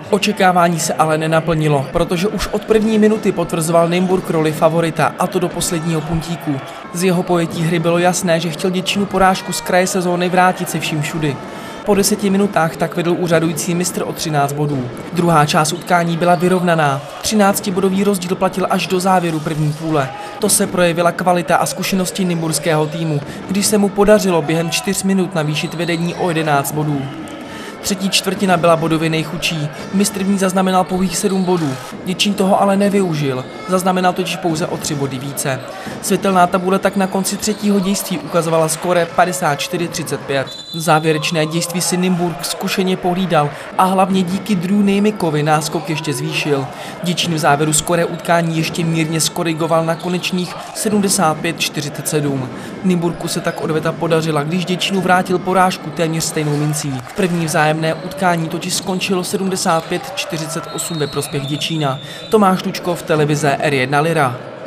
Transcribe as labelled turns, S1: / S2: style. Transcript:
S1: Očekávání se ale nenaplnilo, protože už od první minuty potvrzoval Nymburk roli favorita, a to do posledního puntíku. Z jeho pojetí hry bylo jasné, že chtěl Děčínu porážku z kraje sezóny vrátit se vším všudy. Po 10 minutách tak vedl úřadující mistr o 13 bodů. Druhá část utkání byla vyrovnaná. 13bodový rozdíl platil až do závěru první půle. To se projevila kvalita a zkušenosti nymburského týmu, když se mu podařilo během 4 minut navýšit vedení o 11 bodů. Třetí čtvrtina byla bodově nejchudší, mistr v ní zaznamenal pouhých 7 bodů, Děčín toho ale nevyužil, zaznamenal totiž pouze o 3 body více. Světelná tabule tak na konci třetího dějství ukazovala skóre 54-35. Závěrečné dějství si Nymburk zkušeně pohlídal a hlavně díky Drew Neymicovi náskok ještě zvýšil. Děčín v závěru skóre utkání ještě mírně skorigoval na konečných 75-47. Nymburku se tak odveta podařila, když Děčínu vrátil porážku téměř stejnou mincí. V první vzájemné utkání totiž skončilo 75-48 ve prospěch Děčína. Tomáš Tučkov, televize R1 Lira.